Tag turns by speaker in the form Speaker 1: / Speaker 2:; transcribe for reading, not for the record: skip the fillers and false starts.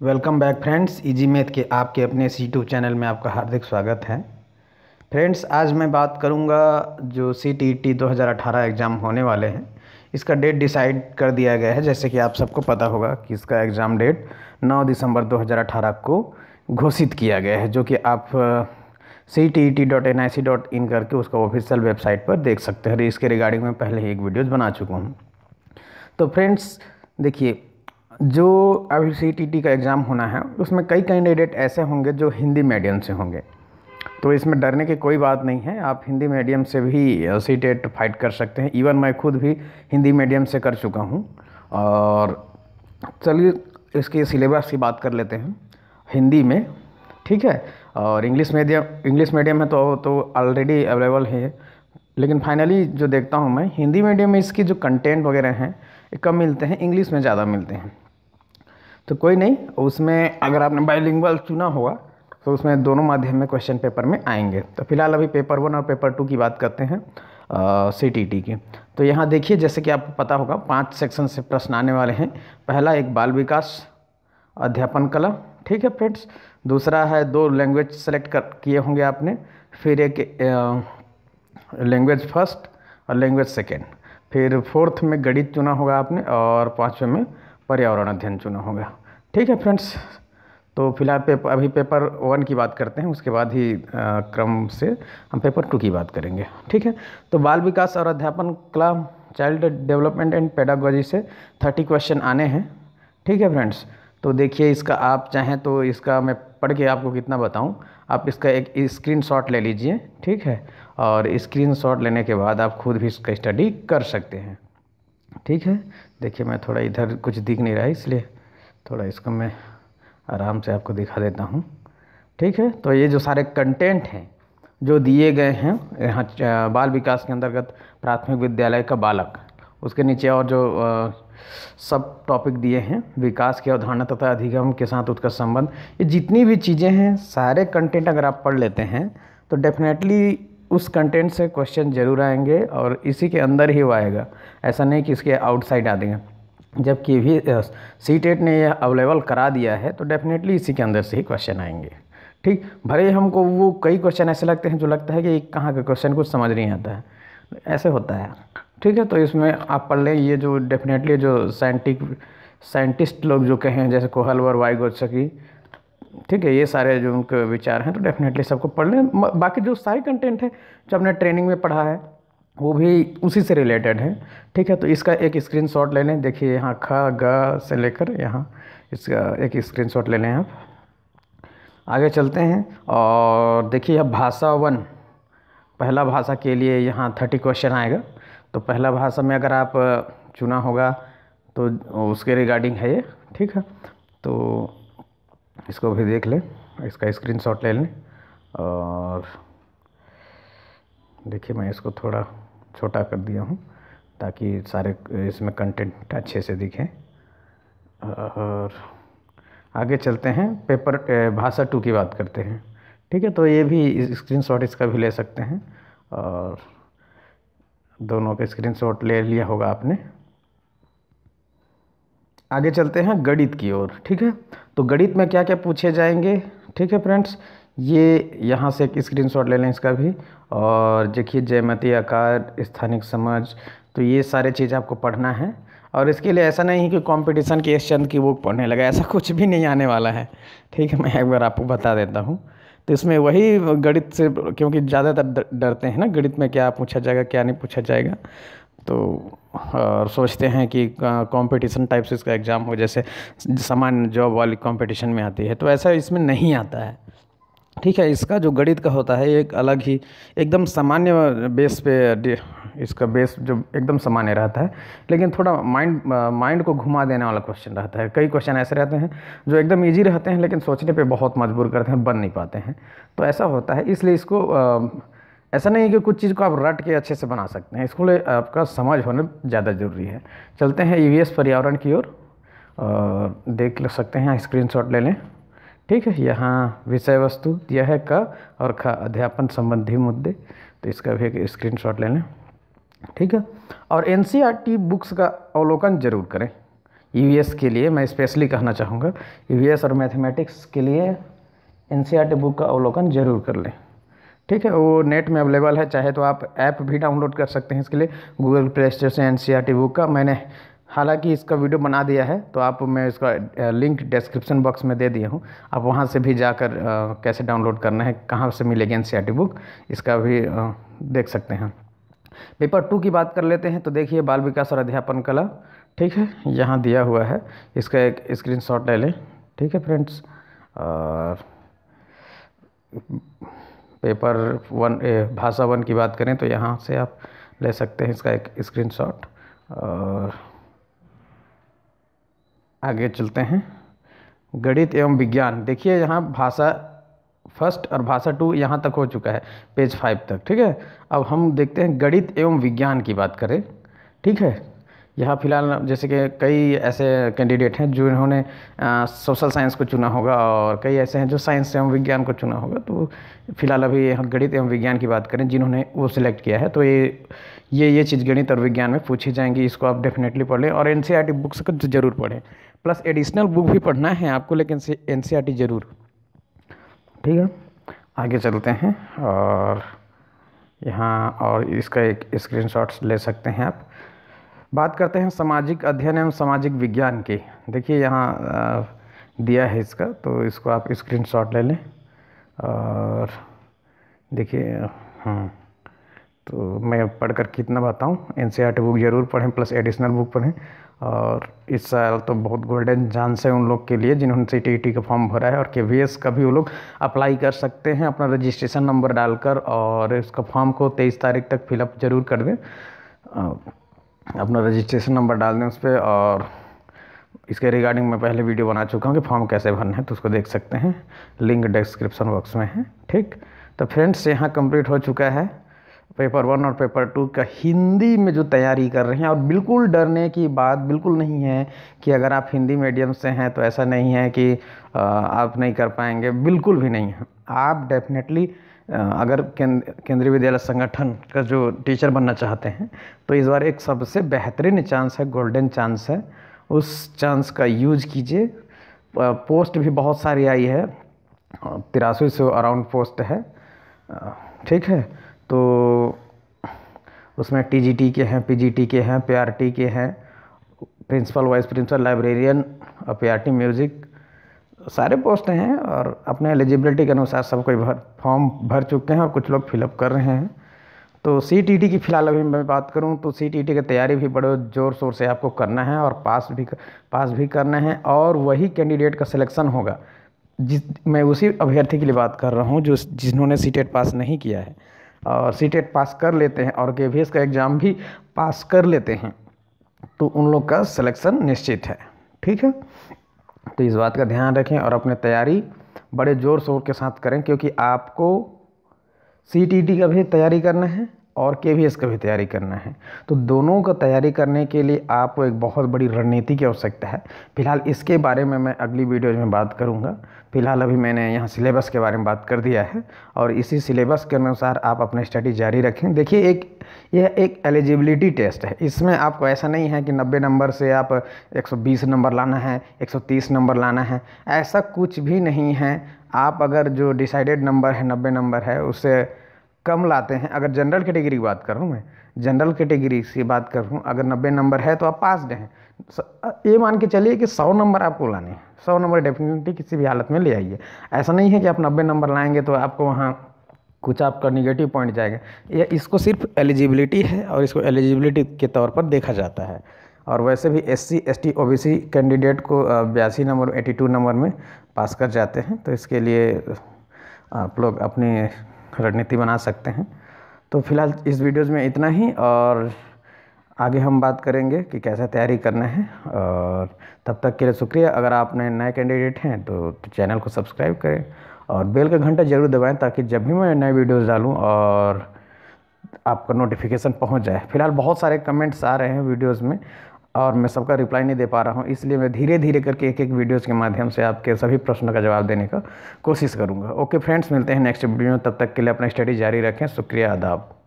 Speaker 1: Welcome back friends, easy math के आपके अपने इस यूट्यूब चैनल में आपका हार्दिक स्वागत है। फ्रेंड्स, आज मैं बात करूंगा जो CTET 2018 एग्ज़ाम होने वाले हैं। इसका डेट डिसाइड कर दिया गया है। जैसे कि आप सबको पता होगा कि इसका एग्ज़ाम डेट 9 दिसंबर 2018 को घोषित किया गया है, जो कि आप CTET.nic.in करके उसका ऑफिशियल वेबसाइट पर देख सकते हैं। इसके रिगार्डिंग मैं पहले ही एक वीडियोज़ बना चुका हूँ। तो फ्रेंड्स देखिए, जो अभी CTET का एग्ज़ाम होना है उसमें कई कैंडिडेट ऐसे होंगे जो हिंदी मीडियम से होंगे। तो इसमें डरने की कोई बात नहीं है, आप हिंदी मीडियम से भी CTET फाइट कर सकते हैं। इवन मैं खुद भी हिंदी मीडियम से कर चुका हूँ। और चलिए इसके सिलेबस की बात कर लेते हैं हिंदी में, ठीक है। और इंग्लिश मीडियम है तो ऑलरेडी अवेलेबल है, लेकिन फाइनली जो देखता हूँ मैं हिंदी मीडियम में इसकी जो कंटेंट वगैरह हैं ये कम मिलते हैं, इंग्लिश में ज़्यादा मिलते हैं। तो कोई नहीं, उसमें अगर आपने बाइलिंगुअल चुना होगा तो उसमें दोनों माध्यम में क्वेश्चन पेपर में आएंगे। तो फिलहाल अभी पेपर 1 और पेपर 2 की बात करते हैं CTET की। तो यहाँ देखिए, जैसे कि आपको पता होगा 5 सेक्शन से प्रश्न आने वाले हैं। पहला एक बाल विकास अध्यापन कला, ठीक है फ्रेंड्स। दूसरा है 2 लैंग्वेज सेलेक्ट किए होंगे आपने, फिर एक लैंग्वेज फर्स्ट और लैंग्वेज सेकेंड, फिर 4th में गणित चुना होगा आपने, और 5वें में पर्यावरण अध्ययन चुना होगा, ठीक है फ्रेंड्स। तो फिलहाल अभी पेपर 1 की बात करते हैं, उसके बाद ही क्रम से हम पेपर 2 की बात करेंगे, ठीक है। तो बाल विकास और अध्यापन कला, चाइल्ड डेवलपमेंट एंड पेडागोजी से 30 क्वेश्चन आने हैं, ठीक है फ्रेंड्स। तो देखिए, इसका आप चाहें तो इसका मैं पढ़ के आपको कितना बताऊं, आप इसका एक स्क्रीनशॉट ले लीजिए, ठीक है। और स्क्रीनशॉट लेने के बाद आप खुद भी इसका स्टडी कर सकते हैं, ठीक है। देखिए, मैं थोड़ा इधर कुछ दिख नहीं रहा है, इसलिए थोड़ा इसको मैं आराम से आपको दिखा देता हूँ, ठीक है। तो ये जो सारे कंटेंट हैं जो दिए गए हैं यहाँ बाल विकास के अंतर्गत प्राथमिक विद्यालय का बालक, उसके नीचे और जो सब टॉपिक दिए हैं, विकास की अवधारणा तथा अधिगम के साथ उसका संबंध, ये जितनी भी चीज़ें हैं सारे कंटेंट अगर आप पढ़ लेते हैं तो डेफिनेटली उस कंटेंट से क्वेश्चन जरूर आएंगे और इसी के अंदर ही वो आएगा। ऐसा नहीं कि इसके आउटसाइड आ देंगे। जबकि भी CTET ने यह अवेलेबल करा दिया है तो डेफिनेटली इसी के अंदर से ही क्वेश्चन आएंगे, ठीक। भले हमको वो कई क्वेश्चन ऐसे लगते हैं जो लगता है कि कहाँ का क्वेश्चन कुछ समझ नहीं आता है, ऐसे होता है, ठीक है। तो इसमें आप पढ़ लें, ये जो डेफिनेटली जो साइंटिस्ट लोग जो कहें, जैसे कोहलवर, वाइगोत्स्की, ठीक है, ये सारे जो उनके विचार हैं तो डेफिनेटली सबको पढ़ लें। बाकी जो सारे कंटेंट है जो आपने ट्रेनिंग में पढ़ा है वो भी उसी से रिलेटेड है, ठीक है। तो इसका एक स्क्रीनशॉट ले लें। देखिए, यहाँ ख ग से लेकर यहाँ इसका एक स्क्रीनशॉट ले लें आप। आगे चलते हैं और देखिए, यह भाषा 1, पहला भाषा के लिए यहाँ 30 क्वेश्चन आएगा। तो पहला भाषा में अगर आप चुना होगा तो उसके रिगार्डिंग है ये, ठीक है। तो इसको भी देख लें, इसका स्क्रीनशॉट ले लें। और देखिए, मैं इसको थोड़ा छोटा कर दिया हूँ ताकि सारे इसमें कंटेंट अच्छे से दिखें। और आगे चलते हैं, पेपर भाषा 2 की बात करते हैं, ठीक है। तो ये भी स्क्रीनशॉट इसका भी ले सकते हैं, और दोनों का स्क्रीनशॉट ले लिया होगा आपने। आगे चलते हैं गणित की ओर, ठीक है। तो गणित में क्या क्या पूछे जाएंगे, ठीक है फ्रेंड्स। ये यहाँ से एक स्क्रीनशॉट ले लें इसका भी। और देखिए, ज्यामितीय आकार, स्थानिक समझ, तो ये सारे चीज़ आपको पढ़ना है। और इसके लिए ऐसा नहीं है कि कंपटीशन की एस चंद की बुक पढ़ने लगा, ऐसा कुछ भी नहीं आने वाला है, ठीक है। मैं एक बार आपको बता देता हूँ। तो इसमें वही गणित से, क्योंकि ज़्यादातर डरते हैं ना गणित में क्या पूछा जाएगा क्या नहीं पूछा जाएगा, तो और सोचते हैं कि कंपटीशन टाइप से इसका एग्ज़ाम हो, जैसे सामान्य जॉब वाली कंपटीशन में आती है, तो ऐसा इसमें नहीं आता है, ठीक है। इसका जो गणित का होता है एक अलग ही एकदम सामान्य बेस पे, इसका बेस जो एकदम सामान्य रहता है, लेकिन थोड़ा माइंड को घुमा देने वाला क्वेश्चन रहता है। कई क्वेश्चन ऐसे रहते हैं जो एकदम इजी रहते हैं लेकिन सोचने पे बहुत मजबूर करते हैं, बन नहीं पाते हैं, तो ऐसा होता है। इसलिए इसको ऐसा नहीं है कि कुछ चीज़ को आप रट के अच्छे से बना सकते हैं, इसको लिए आपका समझ होना ज़्यादा ज़रूरी है। चलते हैं EVS पर्यावरण की ओर, देख सकते हैं, स्क्रीनशॉट ले लें, ठीक है। यहाँ विषय वस्तु दिया है क और ख, अध्यापन संबंधी मुद्दे, तो इसका भी एक स्क्रीनशॉट ले लें, ठीक है। और NCERT बुक्स का अवलोकन जरूर करें, ईवीएस के लिए मैं स्पेशली कहना चाहूँगा, ईवीएस और मैथमेटिक्स के लिए एनसीईआरटी बुक का अवलोकन जरूर कर लें। ठीक है, वो नेट में अवेलेबल है, चाहे तो आप ऐप भी डाउनलोड कर सकते हैं इसके लिए गूगल प्ले स्टोर से एनसीईआरटी बुक का। मैंने हालांकि इसका वीडियो बना दिया है, तो मैं इसका लिंक डिस्क्रिप्शन बॉक्स में दे दिया हूँ, आप वहाँ से भी जाकर कैसे डाउनलोड करना है, कहाँ से मिलेगी एनसीईआरटी बुक, इसका भी देख सकते हैं। पेपर 2 की बात कर लेते हैं। तो देखिए, बाल विकास और अध्यापन कला, ठीक है, यहाँ दिया हुआ है, इसका एक स्क्रीनशॉट ले लें। ठीक है फ्रेंड्स, और पेपर 1 भाषा 1 की बात करें तो यहाँ से आप ले सकते हैं इसका एक स्क्रीनशॉट। और आगे चलते हैं, गणित एवं विज्ञान। देखिए यहाँ भाषा 1 और भाषा 2 यहाँ तक हो चुका है, पेज 5 तक। ठीक है, अब हम देखते हैं गणित एवं विज्ञान की बात करें। ठीक है, यहाँ फिलहाल जैसे कि कई ऐसे कैंडिडेट हैं जिन्होंने सोशल साइंस को चुना होगा, और कई ऐसे हैं जो साइंस एवं विज्ञान को चुना होगा। तो फिलहाल अभी यहाँ गणित एवं विज्ञान की बात करें, जिन्होंने वो सिलेक्ट किया है, तो ये चीज़ गणित और विज्ञान में पूछी जाएंगी, इसको आप डेफिनेटली पढ़ लें। और एनसीईआरटी बुक्स को जरूर पढ़ें, प्लस एडिशनल बुक भी पढ़ना है आपको, लेकिन एनसीईआरटी जरूर। ठीक है, आगे चलते हैं, और यहाँ और इसका एक स्क्रीनशॉट ले सकते हैं आप। बात करते हैं सामाजिक अध्ययन एवं सामाजिक विज्ञान की। देखिए यहाँ दिया है इसका, तो इसको आप स्क्रीनशॉट ले लें। और देखिए, तो मैं पढ़कर कितना बताऊं, एनसीईआरटी बुक जरूर पढ़ें, प्लस एडिशनल बुक पढ़ें। और इस साल तो बहुत गोल्डन चांस है उन लोग के लिए जिन्होंने सीटीईटी का फॉर्म भरा है, और केवीएस का भी वो लोग अप्लाई कर सकते हैं अपना रजिस्ट्रेशन नंबर डालकर, और इसका फॉर्म को 23 तारीख तक फिलअप जरूर कर दें, अपना रजिस्ट्रेशन नंबर डाल दें उस पर। और इसके रिगार्डिंग मैं पहले वीडियो बना चुका हूँ कि फॉर्म कैसे भरना है, तो उसको देख सकते हैं, लिंक डिस्क्रिप्शन बॉक्स में है। ठीक, तो फ्रेंड्स यहाँ कंप्लीट हो चुका है पेपर 1 और पेपर 2 का हिंदी में जो तैयारी कर रहे हैं। और बिल्कुल डरने की बात बिल्कुल नहीं है कि अगर आप हिंदी मीडियम से हैं तो ऐसा नहीं है कि आप नहीं कर पाएंगे, बिल्कुल भी नहीं है। आप डेफिनेटली अगर केंद्रीय विद्यालय संगठन का जो टीचर बनना चाहते हैं, तो इस बार एक सबसे बेहतरीन चांस है, गोल्डन चांस है, उस चांस का यूज कीजिए। पोस्ट भी बहुत सारी आई है, 8300 अराउंड पोस्ट है। ठीक है, तो उसमें टीजीटी के हैं, पीजीटी के हैं, पीआरटी के हैं, principal, vice principal, librarian, PRT music, सारे पोस्ट हैं। और अपने एलिजिबिलिटी के अनुसार सब कोई फॉर्म भर चुके हैं, और कुछ लोग फिलअप कर रहे हैं। तो सीटीईटी की फ़िलहाल अभी मैं बात करूं तो सीटीईटी की तैयारी भी बड़े ज़ोर शोर से आपको करना है, और पास भी करना है। और वही कैंडिडेट का सिलेक्शन होगा, मैं उसी अभ्यर्थी के लिए बात कर रहा हूं जिन्होंने सीटेट पास नहीं किया है, और सीटेट पास कर लेते हैं और केवीएस का एग्ज़ाम भी पास कर लेते हैं, तो उन लोग का सिलेक्शन निश्चित है। ठीक है, तो इस बात का ध्यान रखें और अपने तैयारी बड़े ज़ोर शोर के साथ करें, क्योंकि आपको सीटीईटी का भी तैयारी करना है और केवीएस का भी तैयारी करना है। तो दोनों का तैयारी करने के लिए आपको एक बहुत बड़ी रणनीति की आवश्यकता है। फिलहाल इसके बारे में मैं अगली वीडियो में बात करूंगा। फिलहाल अभी मैंने यहाँ सिलेबस के बारे में बात कर दिया है, और इसी सिलेबस के अनुसार आप अपनी स्टडी जारी रखें। देखिए, यह एक एलिजिबिलिटी टेस्ट है, इसमें आपको ऐसा नहीं है कि 90 नंबर से आप 120 नंबर लाना है, 130 नंबर लाना है, ऐसा कुछ भी नहीं है। आप अगर जो डिसाइडेड नंबर है 90 नंबर है, उससे कम लाते हैं, अगर जनरल कैटेगरी की बात करूँ, मैं जनरल कैटेगरी की बात करूँ, अगर 90 नंबर है तो आप पास हैं। ये मान के चलिए कि 100 नंबर आपको लाने हैं, 100 नंबर डेफिनेटली किसी भी हालत में ले आइए। ऐसा नहीं है कि आप 90 नंबर लाएंगे तो आपको वहाँ कुछ आपका निगेटिव पॉइंट जाएगा। ये इसको सिर्फ एलिजिबिलिटी है, और इसको एलिजिबिलिटी के तौर पर देखा जाता है। और वैसे भी SC ST OBC कैंडिडेट को 82 नंबर 82 नंबर में पास कर जाते हैं, तो इसके लिए आप लोग अपनी रणनीति बना सकते हैं। तो फिलहाल इस वीडियोज़ में इतना ही, और आगे हम बात करेंगे कि कैसे तैयारी करना है। और तब तक के लिए शुक्रिया। अगर आप नए कैंडिडेट हैं तो चैनल को सब्सक्राइब करें और बेल का घंटा जरूर दबाएं, ताकि जब भी मैं नए वीडियोज़ डालूं और आपका नोटिफिकेशन पहुंच जाए। फिलहाल बहुत सारे कमेंट्स आ रहे हैं वीडियोज़ में, और मैं सबका रिप्लाई नहीं दे पा रहा हूं, इसलिए मैं धीरे धीरे करके एक वीडियोज़ के माध्यम से आपके सभी प्रश्नों का जवाब देने का कोशिश करूंगा। ओके फ्रेंड्स, मिलते हैं नेक्स्ट वीडियो में, तब तक के लिए अपना स्टडी जारी रखें। शुक्रिया, आदाब।